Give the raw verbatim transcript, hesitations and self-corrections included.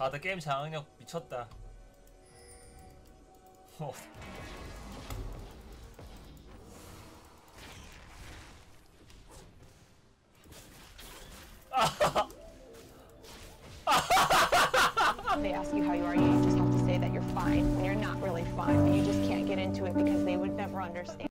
다들 게임 장악력 미쳤다. 어. They ask you how you are, you just have to say that you're fine when you're not really fine, and you just can't get into it because they would never understand.